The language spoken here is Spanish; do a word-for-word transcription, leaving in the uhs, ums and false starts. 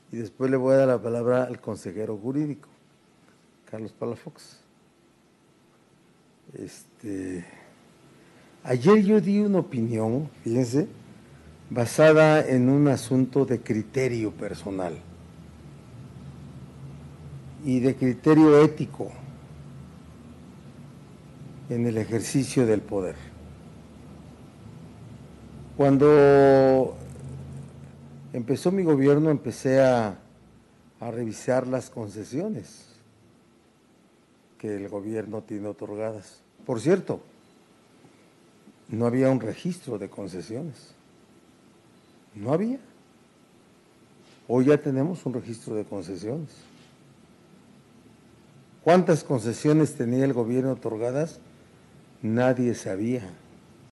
y después le voy a dar la palabra al consejero jurídico, Carlos Palafox. Este, ayer yo di una opinión, fíjense, basada en un asunto de criterio personal y de criterio ético en el ejercicio del poder. Cuando empezó mi gobierno, empecé a, a revisar las concesiones que el gobierno tiene otorgadas. Por cierto, no había un registro de concesiones. No había. Hoy ya tenemos un registro de concesiones. ¿Cuántas concesiones tenía el gobierno otorgadas? Nadie sabía.